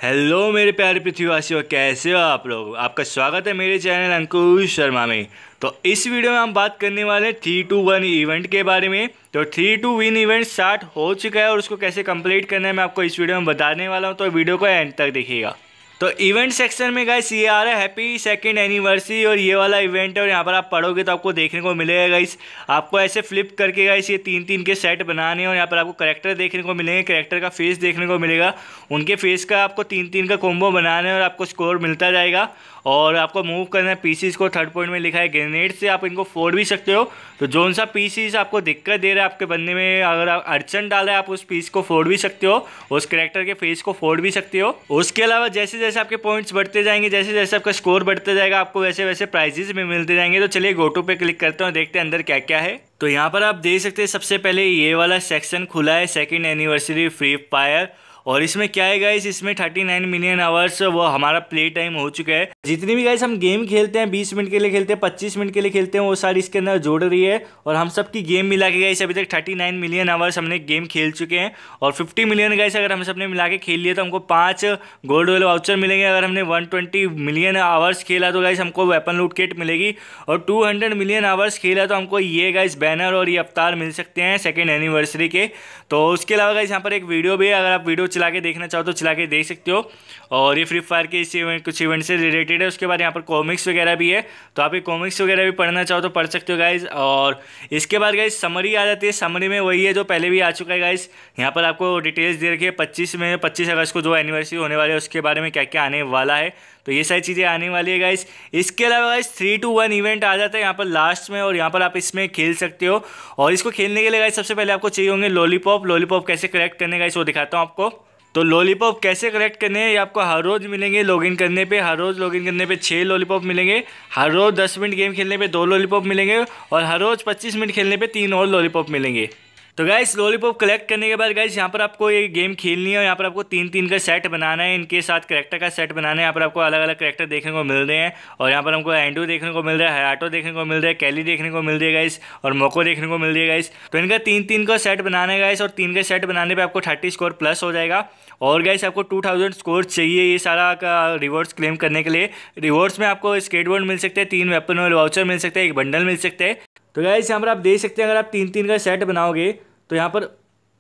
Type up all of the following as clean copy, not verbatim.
Hello मेरे प्यारे पृथ्वीवासियों, कैसे हो आप लोग। आपका स्वागत है मेरे चैनल अंकुश शर्मा में। तो इस वीडियो में हम बात करने वाले हैं 3-2-1 इवेंट के बारे में। तो 3-2-1 इवेंट स्टार्ट हो चुका है और उसको कैसे कंप्लीट करना है मैं आपको इस वीडियो में बताने वाला हूं, तो वीडियो को एंड तक देखिएगा। तो इवेंट सेक्शन में गाइस ये आ रहा है हैप्पी सेकंड एनिवर्सरी और ये वाला इवेंट है और यहाँ पर आप पढ़ोगे तो आपको देखने को मिलेगा गाइस। आपको ऐसे फ्लिप करके गाइस ये 3-3 के सेट बनाने हैं और यहाँ पर आपको कैरेक्टर देखने को मिलेंगे, कैरेक्टर का फेस देखने को मिलेगा। उनके फेस का आपको 3-3 का कॉम्बो बनाना है और आपको स्कोर मिलता जाएगा। और आपको मूव करना है पीसीस को। थर्ड पॉइंट में लिखा है ग्रेनेड से आप इनको फोड़ भी सकते हो। तो जोन सा पीसीस आपको दिक्कत दे रहा है आपके बनने में, अगर आप अड़चन डाल रहे हैं आप उस पीस को फोड़ भी सकते हो, उस कैरेक्टर के फेस को फोड़ भी सकते हो। उसके अलावा जैसे जैसे आपके पॉइंट्स बढ़ते जाएंगे, जैसे जैसे आपका स्कोर बढ़ता जाएगा, आपको वैसे वैसे प्राइजेस भी मिलते जाएंगे। तो चलिए गोटू पे क्लिक करते हैं, देखते हैं अंदर क्या क्या है। तो यहाँ पर आप देख सकते हैं सबसे पहले ये वाला सेक्शन खुला है, सेकेंड एनिवर्सरी फ्री फायर। और इसमें क्या है गाइस, इसमें 39 मिलियन आवर्स वो हमारा प्ले टाइम हो चुका है। जितनी भी गाइस हम गेम खेलते हैं 20 मिनट के लिए खेलते हैं, 25 मिनट के लिए खेलते हैं, वो सारी इसके अंदर जोड़ रही है। और हम सब की गेम मिला के गाइस अभी तक 39 मिलियन आवर्स हमने गेम खेल चुके हैं। और 50 मिलियन गाइस अगर हम सबने मिला के खेल लिया तो हमको 5 गोल्ड वाले वाउचर मिलेंगे। अगर हमने 120 मिलियन आवर्स खेला तो गाइस हमको वेपन लूट किट मिलेगी। और 200 मिलियन आवर्स खेला तो हमको ये गाइस बैनर और ये अवतार मिल सकते हैं सेकेंड एनिवर्सरी के। तो उसके अलावा गाइस यहाँ पर एक वीडियो भी है, अगर आप वीडियो चला के देखना चाहो तो चला के देख सकते हो। और ये फ्री फायर के इस कुछ इवेंट से रिलेटेड है। उसके बाद यहाँ पर कॉमिक्स वगैरह भी है, तो आप ये कॉमिक्स वगैरह भी पढ़ना चाहो तो पढ़ सकते हो गाइज। और इसके बाद गाइज समरी आ जाती है। समरी में वही है जो पहले भी आ चुका है गाइज। यहाँ पर आपको डिटेल्स दे रखी है 25 अगस्त को जो एनिवर्सरी होने वाली है उसके बारे में क्या क्या आने वाला है। तो ये सारी चीज़ें आने वाली है गाइस। इसके अलावा गाइस 3-2-1 इवेंट आ जाता है यहाँ पर लास्ट में, और यहाँ पर आप इसमें खेल सकते हो। और इसको खेलने के लिए गाइस सबसे पहले आपको चाहिए होंगे लॉलीपॉप। लॉलीपॉप कैसे कलेक्ट करने गाइस वो दिखाता हूँ आपको। तो लॉलीपॉप कैसे कलेक्ट करने हैं ये आपको हर रोज़ मिलेंगे लॉगिन करने पे। हर रोज़ लॉगिन करने पे 6 लॉलीपॉप मिलेंगे। हर रोज़ 10 मिनट गेम खेलने पे 2 लॉलीपॉप मिलेंगे। और हर रोज़ 25 मिनट खेलने पे 3 और लॉलीपॉप मिलेंगे। तो गाइस लॉलीपॉप कलेक्ट करने के बाद गाइस यहाँ पर आपको ये गेम खेलनी है और यहाँ पर आपको 3-3 का सेट बनाना है। इनके साथ कैरेक्टर का सेट बनाना है। यहाँ पर आपको अलग अलग कैरेक्टर देखने को मिल रहे हैं। और यहाँ पर हमको एंडू देखने को मिल रहा है, हयाटो देखने को मिल रहा है, कैली देखने को मिल रही है गाइस, और मोको देखने को मिल रही है गाइस। तो इनका 3-3 का सेट बनाना है गाइस। और 3 का सेट बनाने पर आपको 30 स्कोर प्लस हो जाएगा। और गाइस आपको 2000 स्कोर चाहिए ये सारा का रिवॉर्ड्स क्लेम करने के लिए। रिवॉर्ड्स में आपको स्केटबोर्ड मिल सकते हैं, 3 वेपन वाले वाउचर मिल सकते हैं, एक बंडल मिल सकते हैं। तो गाइस यहाँ पर आप देख सकते हैं अगर आप 3-3 का सेट बनाओगे तो यहाँ पर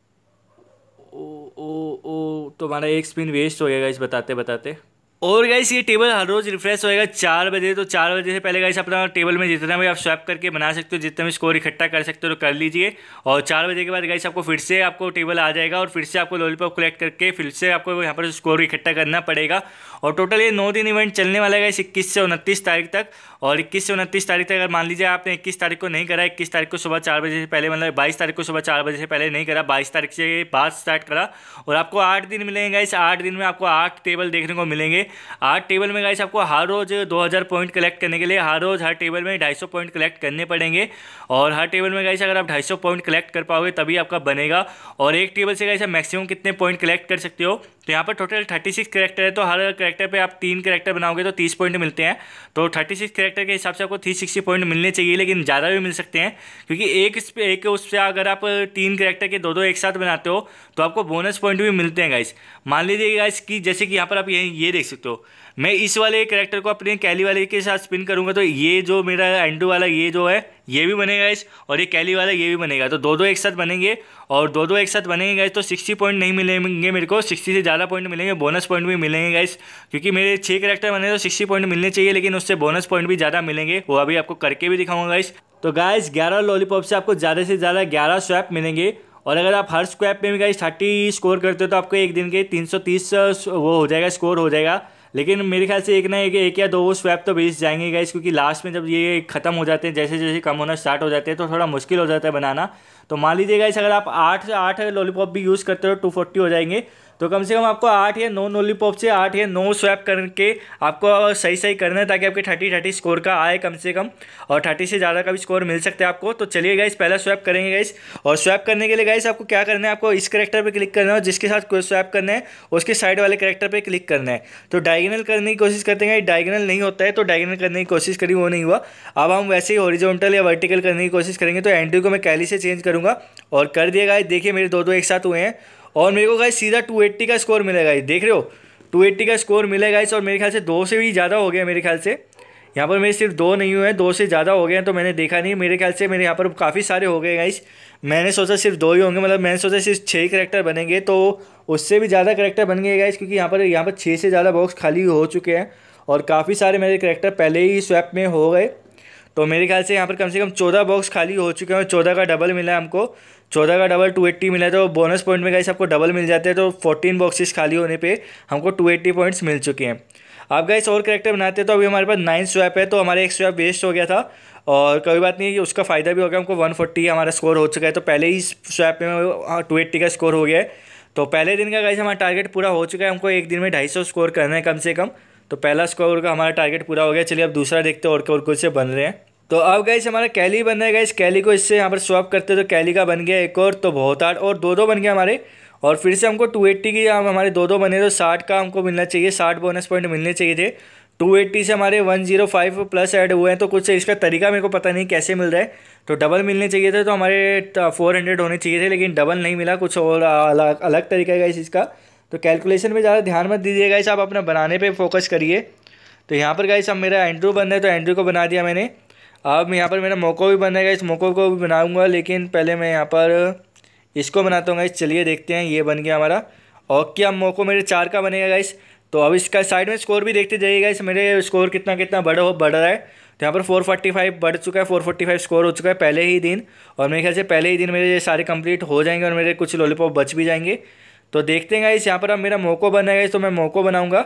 तो हमारा एक स्पिन वेस्ट हो गया गाइस बताते बताते। और गाइस ये टेबल हर रोज़ रिफ्रेश होएगा 4 बजे। तो 4 बजे से पहले गाइस अपना टेबल में जितना भी आप स्वैप करके बना सकते हो, जितने भी स्कोर इकट्ठा कर सकते हो तो कर लीजिए। और 4 बजे के बाद गाइस आपको फिर से आपको टेबल आ जाएगा और फिर से आपको लॉलीपॉप कलेक्ट करके फिर से आपको यहाँ पर स्कोर इकट्ठा करना पड़ेगा। और टोटल ये 9 दिन इवेंट चलने वाला है गाइस 21 से 29 तारीख तक। और 21 से 29 तारीख तक अगर मान लीजिए आपने 21 तारीख को नहीं करा, 21 तारीख को सुबह 4 बजे से पहले, मतलब 22 तारीख को सुबह 4 बजे से पहले नहीं करा, 22 तारीख से बाद स्टार्ट करा, और आपको 8 दिन मिलेंगे गाइस। 8 दिन में आपको 8 टेबल देखने को मिलेंगे। 8 टेबल में गाइस आपको हर रोज़ 2000 पॉइंट कलेक्ट करने के लिए हर रोज़ हर टेबल में 250 पॉइंट कलेक्ट करने पड़ेंगे। और हर टेबल में गाइस अगर आप 250 पॉइंट कलेक्ट कर पाओगे तभी आपका बनेगा। और एक टेबल से गाइस आप मैक्सिमम कितने पॉइंट कलेक्ट कर सकते हो, तो यहाँ पर टोटल 36 कैरेक्टर है। तो हर कैरेक्टर पे आप 3 कैरेक्टर बनाओगे तो 30 पॉइंट मिलते हैं। तो 36 कैरेक्टर के हिसाब से आपको 360 पॉइंट मिलने चाहिए, लेकिन ज़्यादा भी मिल सकते हैं क्योंकि एक उससे अगर आप 3 कैरेक्टर के दो एक साथ बनाते हो तो आपको बोनस पॉइंट भी मिलते हैं गाइस। मान लीजिए गाइस कि जैसे कि यहाँ पर आप ये देख सकते हो, मैं इस वाले कैरेक्टर को अपने कैली वाले के साथ स्पिन करूँगा तो ये जो मेरा एंडू वाला ये जो है ये भी बनेगा गाइस, और ये कैली वाला ये भी बनेगा। तो 2 एक साथ बनेंगे। और 2 एक साथ बनेंगे गाइस तो 60 पॉइंट नहीं मिलेंगे मेरे को, 60 से ज़्यादा पॉइंट मिलेंगे, बोनस पॉइंट भी मिलेंगे गाइस। क्योंकि मेरे 6 कैरेक्टर बने तो 60 पॉइंट मिलने चाहिए, लेकिन उससे बोनस पॉइंट भी ज़्यादा मिलेंगे, वो अभी आपको करके भी दिखाऊंगा गाइस। तो गाइस 11 लॉलीपॉप से आपको ज़्यादा से ज़्यादा 11 स्वैप मिलेंगे। और अगर आप हर स्वैप में भी गाइस 30 स्कोर करते हो तो आपको एक दिन के 330 वो हो जाएगा, स्कोर हो जाएगा। लेकिन मेरे ख्याल से एक या 2 स्वैप तो बेच जाएंगे गाइस, क्योंकि लास्ट में जब ये ख़त्म हो जाते हैं, जैसे जैसे कम होना स्टार्ट हो जाते हैं तो थोड़ा मुश्किल हो जाता है बनाना। तो मान लीजिए गाइस अगर आप 8 लॉलीपॉप भी यूज़ करते हो 240 हो जाएंगे। तो कम से कम आपको 8 या 9 लॉलीपॉप से 8 या 9 स्वैप करके आपको सही सही करना है, ताकि आपके 30 स्कोर का आए कम से कम, और 30 से ज़्यादा का भी स्कोर मिल सकता है आपको। तो चलिए गाइस पहला स्वैप करेंगे गाइस। और स्वैप करने के लिए गाइस आपको क्या करना है, आपको इस कैरेक्टर पे क्लिक करना है, जिसके साथ कोई स्वैप करना है उसके साइड वाले कैरेक्टर पे क्लिक करना है। तो डायगोनल करने की कोशिश करते हैं, डायगोनल नहीं होता है तो डायगोनल करने की कोशिश करी, वो नहीं हुआ। अब हम वैसे ही हॉरिजॉन्टल या वर्टिकल करने की कोशिश करेंगे। तो एंट्री को मैं कैली से चेंज करूँगा और कर दिया गाइस। देखिए मेरे 2 एक साथ हुए हैं और मेरे को गाइस सीधा 280 का स्कोर मिलेगा। देख रहे हो 280 का स्कोर मिलेगा गाइस। और मेरे ख्याल से 2 से भी ज़्यादा हो गया मेरे ख्याल से। यहाँ पर मेरे सिर्फ 2 नहीं हुए हैं, 2 से ज़्यादा हो गए हैं तो मैंने देखा नहीं। मेरे ख्याल से मेरे यहाँ पर काफ़ी सारे हो गए गाइस। मैंने सोचा सिर्फ 2 ही होंगे, मतलब मैंने सोचा सिर्फ 6 करेक्टर बनेंगे, तो उससे भी ज़्यादा करेक्टर बन गए गाइस, क्योंकि यहाँ पर 6 से ज़्यादा बॉक्स खाली हो चुके हैं और काफ़ी सारे मेरे करेक्टर पहले ही स्वैप में हो गए। तो मेरे ख्याल से यहाँ पर कम से कम 14 बॉक्स खाली हो चुके हैं और 14 का डबल मिला है हमको। 14 का डबल 280 मिला है, तो बोनस पॉइंट में गाइस आपको डबल मिल जाते हैं। तो 14 बॉक्सेस खाली होने पे हमको 280 पॉइंट्स मिल चुके हैं। आप गाइस और करेक्टर बनाते हैं तो अभी हमारे पास 9 स्वैप है, तो हमारा एक स्वैप वेस्ट हो गया था और कोई बात नहीं, उसका फ़ायदा भी हो गया। हमको 140 हमारा स्कोर हो चुका है, तो पहले ही स्वैप में 280 का स्कोर हो गया है। तो पहले दिन का गाइस हमारा टारगेट पूरा हो चुका है। हमको एक दिन में 250 स्कोर करना है कम से कम। तो पहला स्कोर का हमारा टारगेट पूरा हो गया। चलिए अब दूसरा देखते हैं और कुछ से बन रहे हैं। तो अब गाइस हमारा कैली बन रहा है गाइस। कैली को इससे यहाँ पर स्वैप करते तो कैली का बन गया एक और, तो बहुत आठ और 2-2 बन गया हमारे। और फिर से हमको 280 की हमारे 2-2 बने, तो 60 का हमको मिलना चाहिए, 60 बोनस पॉइंट मिलने चाहिए थे। 280 से हमारे 105 प्लस ऐड हुए हैं, तो कुछ इसका तरीका मेरे को पता नहीं कैसे मिल रहा है। तो डबल मिलने चाहिए थे, तो हमारे 400 होने चाहिए थे, लेकिन डबल नहीं मिला। कुछ और अलग तरीका है गाइस इसका। तो कैलकुलेशन में ज़्यादा ध्यान मत दीजिए गाइस, आप अपना बनाने पे फोकस करिए। तो यहाँ पर गाइस अब मेरा एंड्रू बन रहा है, तो एंड्रू को बना दिया मैंने। अब यहाँ पर मेरा मोको भी बन रहा है, इस मोको को भी बनाऊँगा, लेकिन पहले मैं यहाँ पर इसको बनाता हूँ गाइस। चलिए देखते हैं, ये बन गया हमारा। और क्या मोको मेरे 4 का बनेगा गाइस। तो अब इसका साइड में स्कोर भी देखते जाइएगा गाइस, मेरे स्कोर कितना बढ़ रहा है। तो यहाँ पर 445 बढ़ चुका है, 445 स्कोर हो चुका है पहले ही दिन। और मेरे ख्याल से पहले ही दिन मेरे ये सारे कंप्लीट हो जाएंगे और मेरे कुछ लॉलीपॉप बच भी जाएंगे। तो देखते हैं गाइस, यहाँ पर अब मेरा मोको बना है गाइस, तो मैं मोको बनाऊँगा।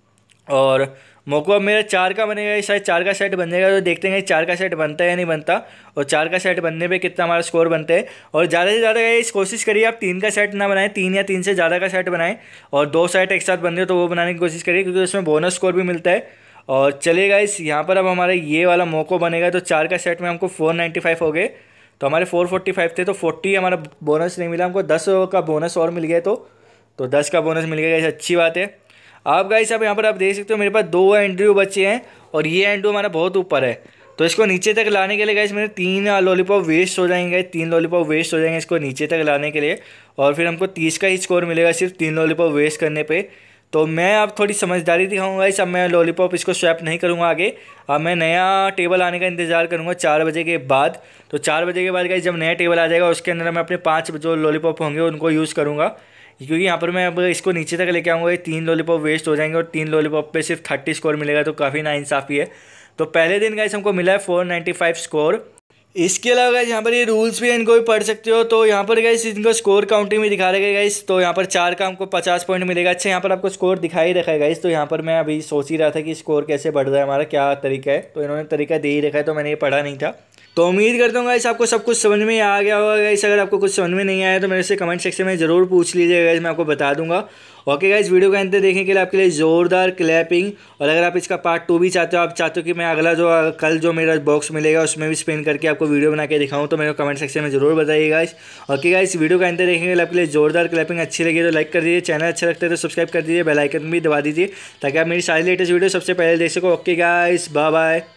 और मोको अब मेरा 4 का बनेगा, शायद 4 का सेट बन जाएगा। तो देखते हैं 4 का सेट बनता है या नहीं बनता, और 4 का सेट बनने पे कितना हमारा स्कोर बनता है। और ज़्यादा से ज़्यादा इस कोशिश करिए आप 3 का सेट ना बनाएं, 3 या 3 से ज़्यादा का सेट बनाएं। और 2 सेट एक साथ बन रहे हो तो वो बनाने की कोशिश करिए, क्योंकि उसमें बोनस स्कोर भी मिलता है। और चलेगा इस यहाँ पर अब हमारा ये वाला मोको बनेगा, तो 4 का सेट में हमको 495 हो गए। तो हमारे 445 थे, तो 40 हमारा बोनस नहीं मिला हमको, 10 का बोनस और मिल गया। तो 10 का बोनस मिल गया, अच्छी बात है। आप गाइस अब यहाँ पर आप देख सकते हो मेरे पास 2 एंड्रू बचे हैं और ये एंड्रू हमारा बहुत ऊपर है। तो इसको नीचे तक लाने के लिए गाइस मेरे 3 लॉलीपॉप वेस्ट हो जाएंगे, 3 लॉलीपॉप वेस्ट हो जाएंगे इसको नीचे तक लाने के लिए। और फिर हमको 30 का ही स्कोर मिलेगा सिर्फ 3 लॉलीपॉप वेस्ट करने पे। तो मैं अब थोड़ी समझदारी दिखाऊंगा गाइस, अब मैं लॉलीपॉप इसको स्वैप नहीं करूँगा आगे। अब मैं नया टेबल आने का इंतज़ार करूँगा 4 बजे के बाद। तो 4 बजे के बाद गाइस जब नया टेबल आ जाएगा उसके अंदर मैं अपने 5 जो लॉलीपॉप होंगे उनको यूज़ करूँगा, क्योंकि यहाँ पर मैं अब इसको नीचे तक लेके आऊँगा। 3 लॉलीपॉप वेस्ट हो जाएंगे और 3 लॉलीपॉप पे सिर्फ 30 स्कोर मिलेगा, तो काफ़ी नाइंसाफ़ी है। तो पहले दिन गाइस हमको मिला है 495 स्कोर। इसके अलावा गाइस यहाँ पर ये रूल्स भी इनको भी पढ़ सकते हो। तो यहाँ पर गाइस इनको स्कोर काउंटिंग में दिखा रहेगा गाइस। तो यहाँ पर 4 का हमको 50 पॉइंट मिलेगा। अच्छा यहाँ पर आपको स्कोर दिखाई रखा है गाइस। तो यहाँ पर मैं अभी सोच ही रहा था कि स्कोर कैसे बढ़ रहा है हमारा, क्या तरीका है। तो इन्होंने तरीका दे ही रखा है, तो मैंने ये पढ़ा नहीं था। तो उम्मीद करता हूँ गाइस आपको सब कुछ समझ में आ गया होगा गाइस। अगर आपको कुछ समझ में नहीं आया तो मेरे से कमेंट सेक्शन में ज़रूर पूछ लीजिएगा गाइस, मैं आपको बता दूंगा। ओके गाइस, वीडियो का अंत देखने के लिए आपके लिए ज़ोरदार क्लैपिंग। और अगर आप इसका पार्ट 2 भी चाहते हो, आप चाहते हो कि मैं अगला जो कल जो मेरा बॉक्स मिलेगा उसमें भी स्पिन करके आपको वीडियो बना के दिखाऊँ, तो मेरे को कमेंट सेक्शन में ज़रूर बताइएगा गाइस। ओके गाइस, वीडियो का अंत देखने के लिए आपके लिए ज़ोरदार क्लैपिंग। अच्छी लगी तो लाइक कर दीजिए, चैनल अच्छा लगता है तो सब्सक्राइब कर दीजिए, बेल आइकन भी दबा दीजिए ताकि आप मेरी सारी लेटेस्ट वीडियो सबसे पहले देख सको। Okay guys, bye bye.